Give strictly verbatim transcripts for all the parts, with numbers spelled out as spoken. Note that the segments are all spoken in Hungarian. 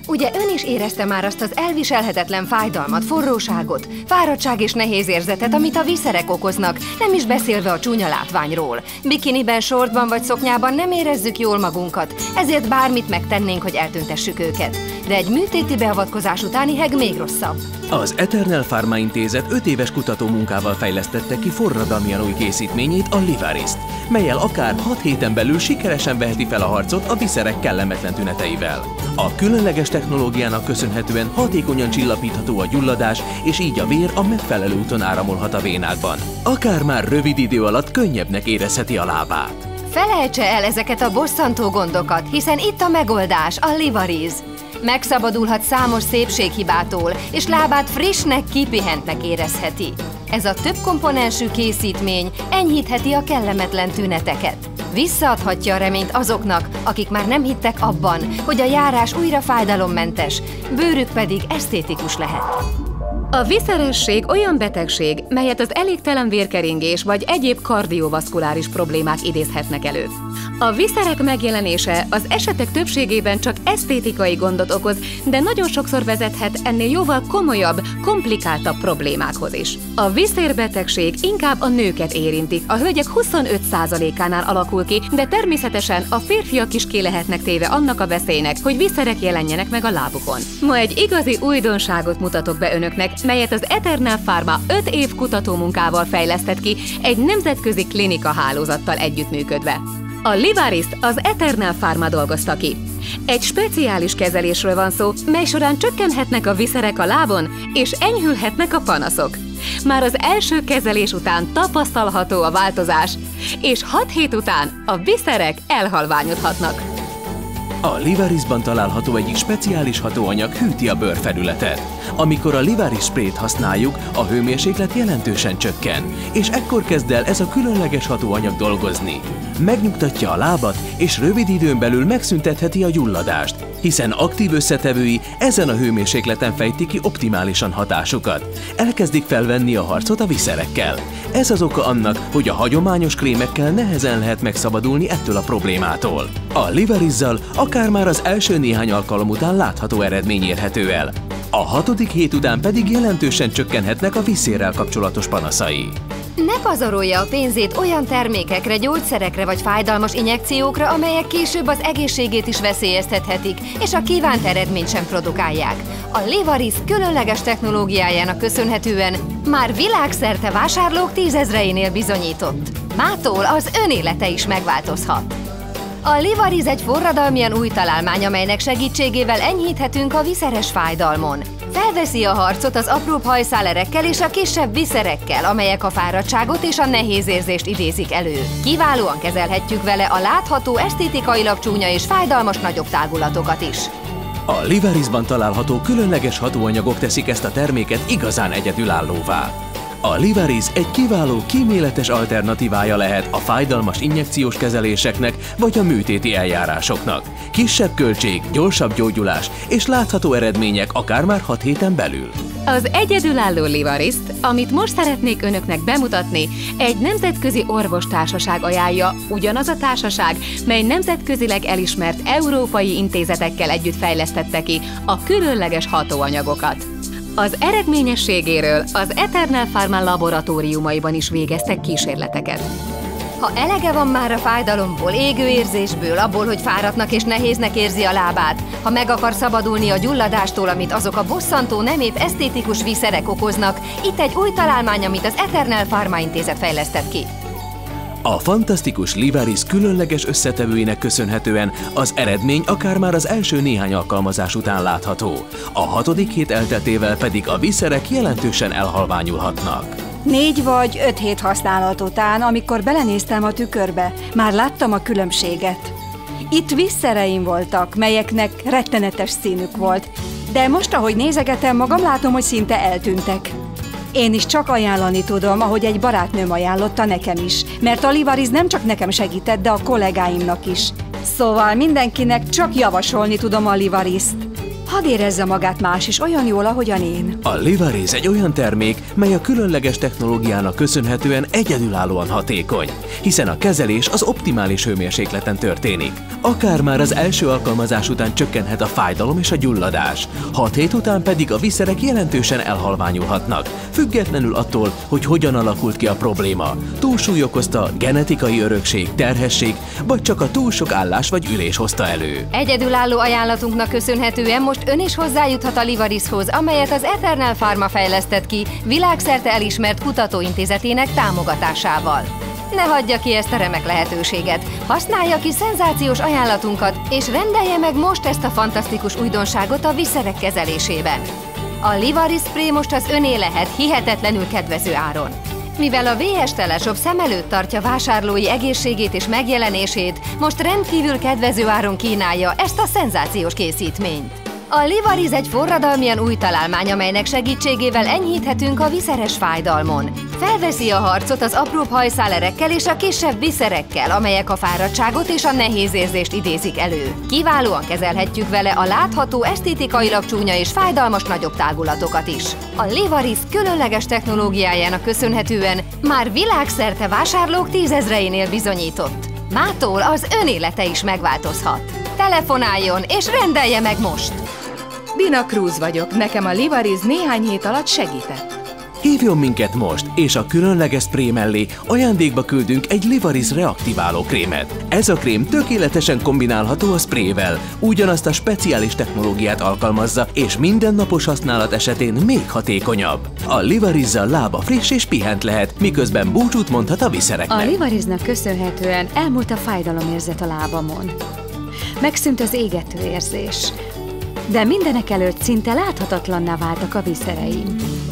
Ugye ön is érezte már azt az elviselhetetlen fájdalmat, forróságot, fáradtság és nehéz érzetet, amit a viszerek okoznak, nem is beszélve a csúnya látványról. Bikiniben, shortban vagy szoknyában nem érezzük jól magunkat, ezért bármit megtennénk, hogy eltüntessük őket. De egy műtéti beavatkozás utáni heg még rosszabb. Az Eternal Pharma Intézet öt éves kutatómunkával fejlesztette ki forradalmian új készítményét, a Livarist, melyel akár hat héten belül sikeresen veheti fel a harcot a viszerek kellemetlen tüneteivel. A különleges technológiának köszönhetően hatékonyan csillapítható a gyulladás, és így a vér a megfelelő úton áramolhat a vénákban. Akár már rövid idő alatt könnyebbnek érezheti a lábát. Felejtse el ezeket a bosszantó gondokat, hiszen itt a megoldás, a Livaris. Megszabadulhat számos szépséghibától, és lábát frissnek, kipihentnek érezheti. Ez a több komponensű készítmény enyhítheti a kellemetlen tüneteket. Visszaadhatja a reményt azoknak, akik már nem hittek abban, hogy a járás újra fájdalommentes, bőrük pedig esztétikus lehet. A viszeresség olyan betegség, melyet az elégtelen vérkeringés vagy egyéb kardiovaszkuláris problémák idézhetnek elő. A viszerek megjelenése az esetek többségében csak esztétikai gondot okoz, de nagyon sokszor vezethet ennél jóval komolyabb, komplikáltabb problémákhoz is. A viszérbetegség inkább a nőket érinti, a hölgyek huszonöt százalékánál alakul ki, de természetesen a férfiak is ki lehetnek téve annak a veszélynek, hogy viszerek jelenjenek meg a lábukon. Ma egy igazi újdonságot mutatok be önöknek, melyet az Eternal Pharma öt év kutatómunkával fejlesztett ki egy nemzetközi klinika hálózattal együttműködve. A Livarist az Eternal Pharma dolgozta ki. Egy speciális kezelésről van szó, mely során csökkenhetnek a viszerek a lábon, és enyhülhetnek a panaszok. Már az első kezelés után tapasztalható a változás, és hat hét után a viszerek elhalványodhatnak. A Livarisban található egyik speciális hatóanyag hűti a bőrfelületet. Amikor a Livaris sprayt használjuk, a hőmérséklet jelentősen csökken, és ekkor kezd el ez a különleges hatóanyag dolgozni. Megnyugtatja a lábat, és rövid időn belül megszüntetheti a gyulladást, hiszen aktív összetevői ezen a hőmérsékleten fejtik ki optimálisan hatásukat. Elkezdik felvenni a harcot a viszerekkel. Ez az oka annak, hogy a hagyományos krémekkel nehezen lehet megszabadulni ettől a problémától. A Livarisszal akár már az első néhány alkalom után látható eredmény érhető el. A hatodik hét után pedig jelentősen csökkenhetnek a viszérrel kapcsolatos panaszai. Ne pazarolja a pénzét olyan termékekre, gyógyszerekre vagy fájdalmas injekciókra, amelyek később az egészségét is veszélyeztethetik, és a kívánt eredményt sem produkálják. A Livaris különleges technológiájának köszönhetően már világszerte vásárlók tízezreinél bizonyított. Mától az ön élete is megváltozhat. A Livaris egy forradalmian új találmány, amelynek segítségével enyhíthetünk a viszeres fájdalmon. Felveszi a harcot az apróbb hajszálerekkel és a kisebb viszerekkel, amelyek a fáradtságot és a nehéz érzést idézik elő. Kiválóan kezelhetjük vele a látható, esztétikailag csúnya és fájdalmas nagyobb tágulatokat is. A Livarisban található különleges hatóanyagok teszik ezt a terméket igazán egyedülállóvá. A Livaris egy kiváló kíméletes alternatívája lehet a fájdalmas injekciós kezeléseknek vagy a műtéti eljárásoknak. Kisebb költség, gyorsabb gyógyulás és látható eredmények akár már hat héten belül. Az egyedülálló Livarist, amit most szeretnék önöknek bemutatni, egy nemzetközi orvostársaság ajánlja, ugyanaz a társaság, mely nemzetközileg elismert európai intézetekkel együtt fejlesztette ki a különleges hatóanyagokat. Az eredményességéről az Eternal Pharma laboratóriumaiban is végeztek kísérleteket. Ha elege van már a fájdalomból, égő érzésből, abból, hogy fáradtnak és nehéznek érzi a lábát, ha meg akar szabadulni a gyulladástól, amit azok a bosszantó, nem épp esztétikus viszerek okoznak, itt egy új találmány, amit az Eternal Pharma Intézet fejlesztett ki. A fantasztikus Livaris különleges összetevőinek köszönhetően az eredmény akár már az első néhány alkalmazás után látható. A hatodik hét elteltével pedig a viszerek jelentősen elhalványulhatnak. Négy vagy öt hét használat után, amikor belenéztem a tükörbe, már láttam a különbséget. Itt visszereim voltak, melyeknek rettenetes színük volt, de most, ahogy nézegetem, magam látom, hogy szinte eltűntek. Én is csak ajánlani tudom, ahogy egy barátnőm ajánlotta nekem is, mert a Livaris nem csak nekem segített, de a kollégáimnak is. Szóval mindenkinek csak javasolni tudom a Livarist. Hadd érezze magát más is olyan jól, ahogyan én. A Livaris egy olyan termék, mely a különleges technológiának köszönhetően egyedülállóan hatékony, hiszen a kezelés az optimális hőmérsékleten történik. Akár már az első alkalmazás után csökkenhet a fájdalom és a gyulladás, hat hét után pedig a viszerek jelentősen elhalványulhatnak, függetlenül attól, hogy hogyan alakult ki a probléma. Túlsúly okozta, genetikai örökség, terhesség, vagy csak a túl sok állás vagy ülés hozta elő. Egyedülálló ajánlatunknak köszönhetően most ön is hozzájuthat a Livarishoz, amelyet az Eternal Pharma fejlesztett ki világszerte elismert kutatóintézetének támogatásával. Ne hagyja ki ezt a remek lehetőséget, használja ki szenzációs ajánlatunkat, és rendelje meg most ezt a fantasztikus újdonságot a viszerek kezelésében. A Livaris Spray most az öné lehet hihetetlenül kedvező áron. Mivel a vé es Teleshop szem előtt tartja vásárlói egészségét és megjelenését, most rendkívül kedvező áron kínálja ezt a szenzációs készítményt. A Livaris egy forradalmian új találmány, amelynek segítségével enyhíthetünk a viszeres fájdalmon. Felveszi a harcot az apróbb hajszálerekkel és a kisebb viszerekkel, amelyek a fáradtságot és a nehéz érzést idézik elő. Kiválóan kezelhetjük vele a látható, esztétikailag csúnya és fájdalmas nagyobb tágulatokat is. A Livaris különleges technológiájának köszönhetően már világszerte vásárlók tízezreinél bizonyított. Mától az ön élete is megváltozhat. Telefonáljon és rendelje meg most! Dina Cruz vagyok, nekem a Livaris néhány hét alatt segített. Hívjon minket most, és a különleges spré mellé ajándékba küldünk egy Livaris reaktiváló krémet. Ez a krém tökéletesen kombinálható a sprével, ugyanazt a speciális technológiát alkalmazza, és mindennapos használat esetén még hatékonyabb. A Livarisszal lába friss és pihent lehet, miközben búcsút mondhat a viszereknek. A Livarisnak köszönhetően elmúlt a fájdalomérzet a lábamon. Megszűnt az égető érzés, de mindenek előtt szinte láthatatlanná váltak a viszereim.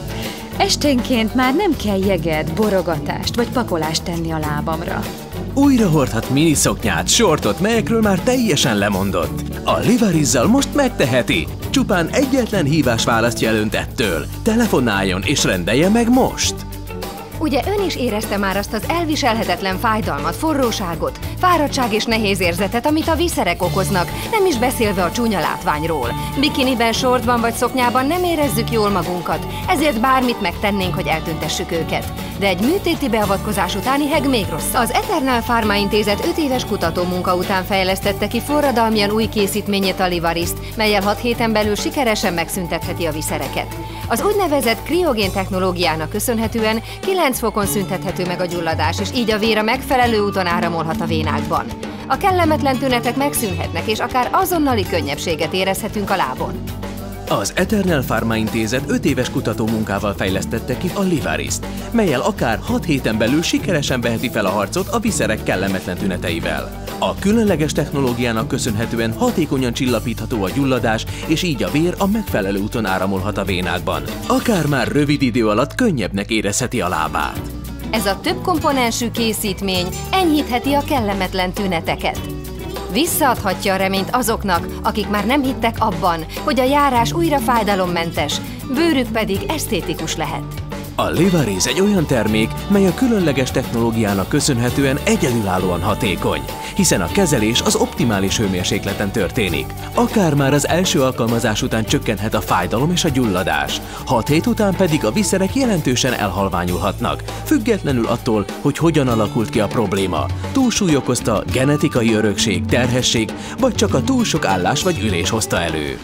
Esténként már nem kell jeget, borogatást vagy pakolást tenni a lábamra. Újra hordhat miniszoknyát, sortot, melyekről már teljesen lemondott. A Livarisszal most megteheti. Csupán egyetlen hívás választja el önt ettől. Telefonáljon és rendelje meg most! Ugye ön is érezte már azt az elviselhetetlen fájdalmat, forróságot, fáradtság és nehéz érzetet, amit a viszerek okoznak, nem is beszélve a csúnya látványról. Bikiniben, sortban vagy szoknyában nem érezzük jól magunkat, ezért bármit megtennénk, hogy eltüntessük őket. De egy műtéti beavatkozás utáni heg még rosszabb. Az Eternal Pharma Intézet öt éves kutatómunka után fejlesztette ki forradalmian új készítményét, a Livariszt, mellyel hat héten belül sikeresen megszüntetheti a viszereket. Az úgynevezett kriogén technológiának köszönhetően kilenc fokon szüntethető meg a gyulladás, és így a vér a megfelelő úton áramolhat a vénákban. A kellemetlen tünetek megszűnhetnek, és akár azonnali könnyebbséget érezhetünk a lábon. Az Eternal Pharma Intézet öt éves kutatómunkával fejlesztette ki a Livariszt, mellyel akár hat héten belül sikeresen veheti fel a harcot a viszerek kellemetlen tüneteivel. A különleges technológiának köszönhetően hatékonyan csillapítható a gyulladás, és így a vér a megfelelő úton áramolhat a vénákban. Akár már rövid idő alatt könnyebbnek érezheti a lábát. Ez a több komponensű készítmény enyhítheti a kellemetlen tüneteket. Visszaadhatja a reményt azoknak, akik már nem hittek abban, hogy a járás újra fájdalommentes, bőrük pedig esztétikus lehet. A Livaris egy olyan termék, mely a különleges technológiának köszönhetően egyedülállóan hatékony, hiszen a kezelés az optimális hőmérsékleten történik. Akár már az első alkalmazás után csökkenhet a fájdalom és a gyulladás, hat hét után pedig a viszerek jelentősen elhalványulhatnak, függetlenül attól, hogy hogyan alakult ki a probléma. Túlsúly okozta, genetikai örökség, terhesség, vagy csak a túl sok állás vagy ülés hozta elő.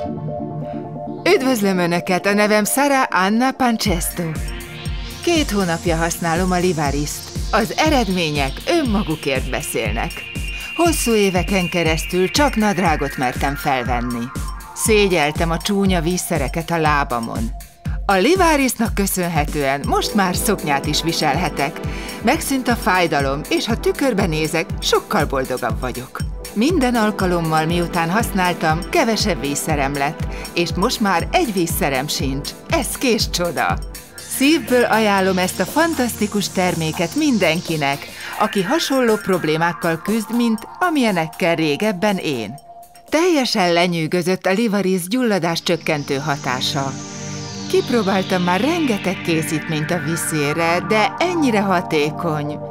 Üdvözlöm Önöket, a nevem Sara Anna Pancesto. Két hónapja használom a Livariszt. Az eredmények önmagukért beszélnek. Hosszú éveken keresztül csak nadrágot mertem felvenni. Szégyeltem a csúnya vízszereket a lábamon. A Livarisnak köszönhetően most már szoknyát is viselhetek. Megszűnt a fájdalom, és ha tükörbe nézek, sokkal boldogabb vagyok. Minden alkalommal, miután használtam, kevesebb vízszerem lett, és most már egy vízszerem sincs. Ez kés csoda! Szívből ajánlom ezt a fantasztikus terméket mindenkinek, aki hasonló problémákkal küzd, mint amilyenekkel régebben én. Teljesen lenyűgözött a Livaris gyulladás csökkentő hatása. Kipróbáltam már rengeteg készítményt a viszére, de ennyire hatékony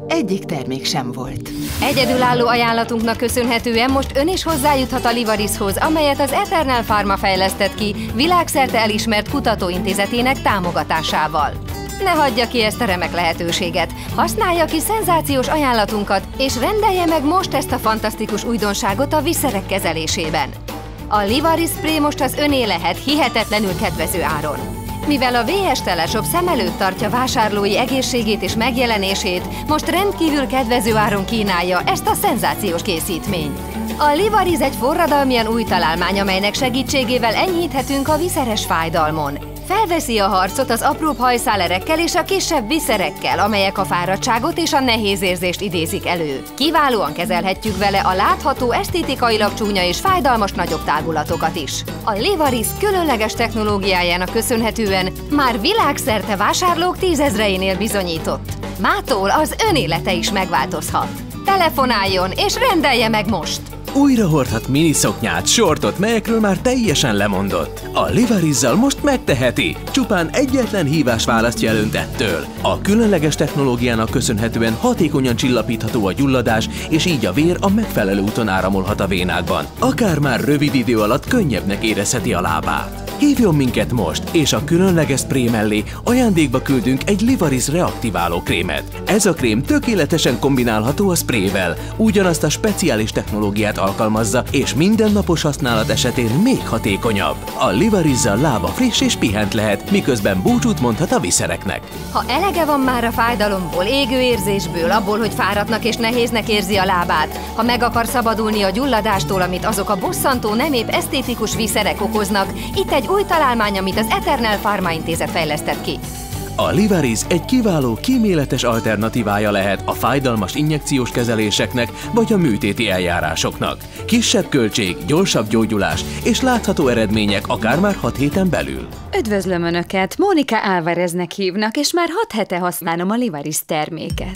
egyik termék sem volt. Egyedülálló ajánlatunknak köszönhetően most ön is hozzájuthat a Livarishoz, amelyet az Eternal Pharma fejlesztett ki világszerte elismert kutatóintézetének támogatásával. Ne hagyja ki ezt a remek lehetőséget, használja ki szenzációs ajánlatunkat, és rendelje meg most ezt a fantasztikus újdonságot a vízszerek kezelésében. A Livaris Spray most az öné lehet hihetetlenül kedvező áron. Mivel a vé es Teleshop szem előtt tartja vásárlói egészségét és megjelenését, most rendkívül kedvező áron kínálja ezt a szenzációs készítményt. A Livaris egy forradalmian új találmány, amelynek segítségével enyhíthetünk a viszeres fájdalmon. Felveszi a harcot az apróbb hajszálerekkel és a kisebb viszerekkel, amelyek a fáradtságot és a nehéz érzést idézik elő. Kiválóan kezelhetjük vele a látható, esztétikailag csúnya és fájdalmas nagyobb tágulatokat is. A Livaris különleges technológiájának köszönhetően már világszerte vásárlók tízezreinél bizonyított. Mától az ön élete is megváltozhat. Telefonáljon és rendelje meg most! Újra hordhat miniszoknyát, sortot, melyekről már teljesen lemondott. A Livarisszal most megteheti. Csupán egyetlen hívás választja el önt ettől. A különleges technológiának köszönhetően hatékonyan csillapítható a gyulladás, és így a vér a megfelelő úton áramolhat a vénákban. Akár már rövid idő alatt könnyebbnek érezheti a lábát. Hívjon minket most, és a különleges spré mellé ajándékba küldünk egy Livaris reaktiváló krémet. Ez a krém tökéletesen kombinálható a sprével, ugyanazt a speciális technológiát alkalmazza, és mindennapos használat esetén még hatékonyabb. A Livarisszal lába friss és pihent lehet, miközben búcsút mondhat a viszereknek. Ha elege van már a fájdalomból, égő érzésből, abból, hogy fáradtnak és nehéznek érzi a lábát, ha meg akar szabadulni a gyulladástól, amit azok a bosszantó, nem épp esztétikus viszerek okoznak, itt egy új találmány, amit az Eternal Pharma Intézet fejlesztett ki. A Livaris egy kiváló, kíméletes alternatívája lehet a fájdalmas injekciós kezeléseknek vagy a műtéti eljárásoknak. Kisebb költség, gyorsabb gyógyulás és látható eredmények akár már hat héten belül. Üdvözlöm Önöket! Mónika Álvareznek hívnak, és már hat hete használom a Livaris terméket.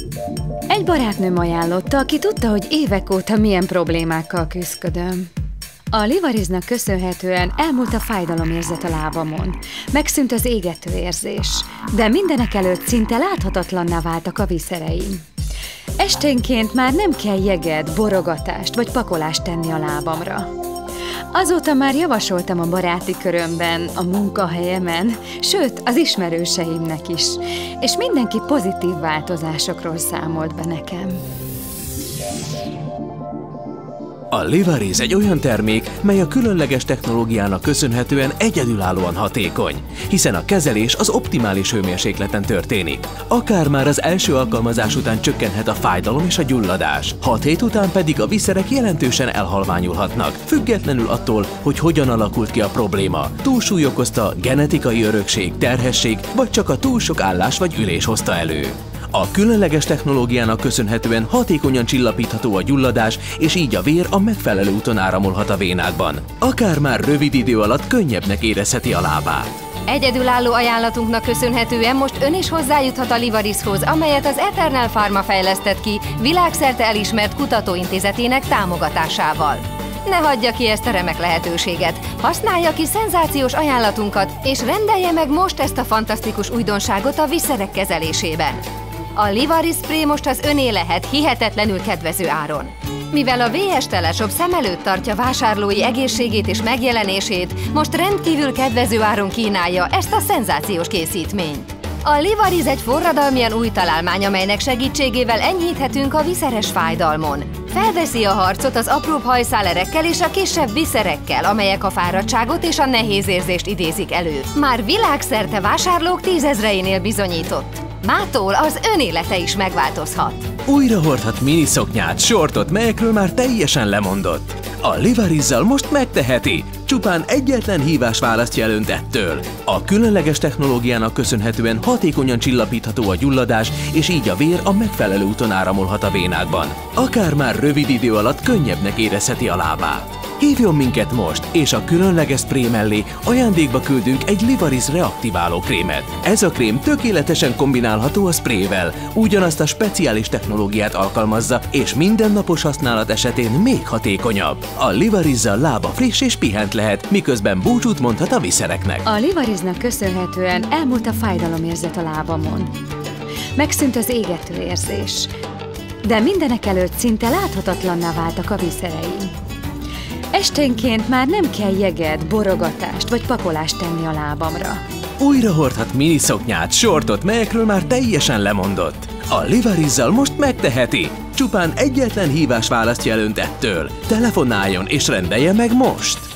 Egy barátnőm ajánlotta, aki tudta, hogy évek óta milyen problémákkal küszködöm. A Livarisnak köszönhetően elmúlt a fájdalomérzet a lábamon, megszűnt az égető érzés, de mindenek előtt szinte láthatatlanná váltak a viszereim. Esténként már nem kell jeget, borogatást vagy pakolást tenni a lábamra. Azóta már javasoltam a baráti körömben, a munkahelyemen, sőt az ismerőseimnek is, és mindenki pozitív változásokról számolt be nekem. A Livaris egy olyan termék, mely a különleges technológiának köszönhetően egyedülállóan hatékony, hiszen a kezelés az optimális hőmérsékleten történik. Akár már az első alkalmazás után csökkenhet a fájdalom és a gyulladás, hat hét után pedig a viszerek jelentősen elhalványulhatnak, függetlenül attól, hogy hogyan alakult ki a probléma. Túlsúly okozta, genetikai örökség, terhesség, vagy csak a túl sok állás vagy ülés hozta elő. A különleges technológiának köszönhetően hatékonyan csillapítható a gyulladás, és így a vér a megfelelő úton áramolhat a vénákban. Akár már rövid idő alatt könnyebbnek érezheti a lábát. Egyedülálló ajánlatunknak köszönhetően most ön is hozzájuthat a Livarishoz, amelyet az Eternal Pharma fejlesztett ki világszerte elismert kutatóintézetének támogatásával. Ne hagyja ki ezt a remek lehetőséget, használja ki szenzációs ajánlatunkat, és rendelje meg most ezt a fantasztikus újdonságot a vízszerek kezelésében. A Livaris Spray most az öné lehet hihetetlenül kedvező áron. Mivel a vé es Teleshop szem előtt tartja vásárlói egészségét és megjelenését, most rendkívül kedvező áron kínálja ezt a szenzációs készítményt. A Livaris egy forradalmian új találmány, amelynek segítségével enyhíthetünk a viszeres fájdalmon. Felveszi a harcot az apróbb hajszálerekkel és a kisebb viszerekkel, amelyek a fáradtságot és a nehéz érzést idézik elő. Már világszerte vásárlók tízezreinél bizonyított. Mától az ön élete is megváltozhat. Újra hordhat miniszoknyát, sortot, melyekről már teljesen lemondott. A Livarisszal most megteheti. Csupán egyetlen hívás választja el önt ettől. A különleges technológiának köszönhetően hatékonyan csillapítható a gyulladás, és így a vér a megfelelő úton áramolhat a vénákban. Akár már rövid idő alatt könnyebbnek érezheti a lábát. Hívjon minket most, és a különleges spré mellé ajándékba küldünk egy Livaris reaktiváló krémet. Ez a krém tökéletesen kombinálható a sprével, ugyanazt a speciális technológiát alkalmazza, és mindennapos használat esetén még hatékonyabb. A Livarisszal lába friss és pihent lehet, miközben búcsút mondhat a viszereknek. A Livarisnak köszönhetően elmúlt a fájdalomérzet a lábamon. Megszűnt az égető érzés, de mindenek előtt szinte láthatatlanná váltak a viszereim. Esténként már nem kell jeget, borogatást vagy pakolást tenni a lábamra. Újra hordhat miniszoknyát, sortot, melyekről már teljesen lemondott. A Livarizzal most megteheti. Csupán egyetlen hívás választja el önt ettől. Telefonáljon és rendelje meg most!